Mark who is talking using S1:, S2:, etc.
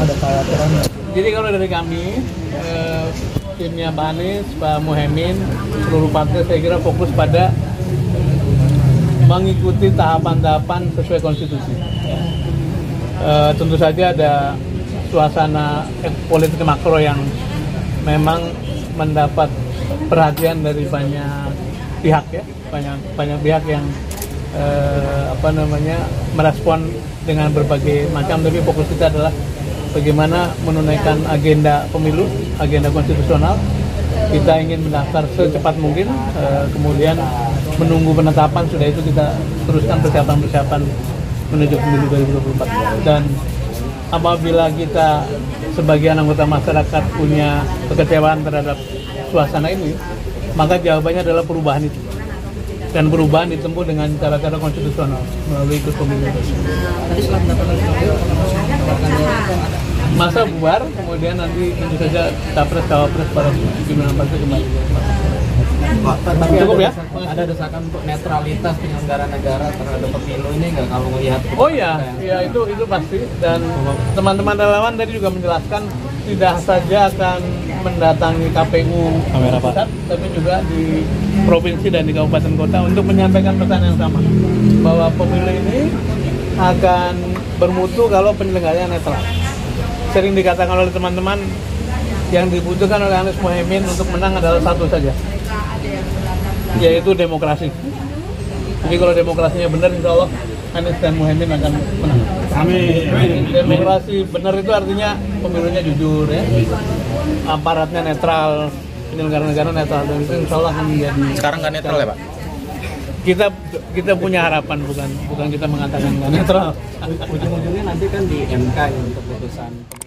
S1: ada kekhawatiran.
S2: Jadi kalau dari kami, timnya Pak Anies, Pak Muhaimin, seluruh partai saya kira fokus pada mengikuti tahapan-tahapan sesuai konstitusi. Tentu saja ada suasana politik makro yang memang mendapat perhatian dari banyak pihak ya, banyak pihak yang merespon dengan berbagai macam, tapi fokus kita adalah bagaimana menunaikan agenda pemilu, agenda konstitusional. Kita ingin mendaftar secepat mungkin, kemudian menunggu penetapan, sudah itu kita teruskan persiapan menuju pemilu 2024. Dan apabila kita sebagian anggota masyarakat punya kekecewaan terhadap suasana ini, maka jawabannya adalah perubahan itu. Dan perubahan ditempuh dengan cara-cara konstitusional melalui ikut pemilu.
S1: Tadi setelah mendapatkan
S2: masa bubar, kemudian nanti tentu saja capres cawapres para pimpinan partai kembali.
S1: Tapi
S2: cukup ya?
S1: Ada desakan untuk netralitas penyelenggara negara terhadap pemilu ini nggak, kalau melihat?
S2: Oh iya, ya itu pasti. Dan teman-teman relawan tadi juga menjelaskan tidak saja akan mendatangi KPU pusat, tapi juga di provinsi dan di kabupaten kota untuk menyampaikan pesan yang sama, bahwa pemilu ini akan bermutu kalau penyelenggaranya netral. Sering dikatakan oleh teman-teman, yang dibutuhkan oleh Anies Muhaimin untuk menang adalah satu saja, yaitu demokrasi. Jadi kalau demokrasinya benar, insya Allah Anies dan Muhaimin akan menang. Amin. Demokrasi benar itu artinya pemilunya jujur ya, aparatnya netral, penyelenggara negara netral, dan itu insya Allah akan menjadi.
S3: Sekarang nggak netral ya Pak?
S2: Kita punya harapan, bukan kita mengatakan nggak netral.
S1: Ujung-ujungnya nanti kan di MK untuk putusan.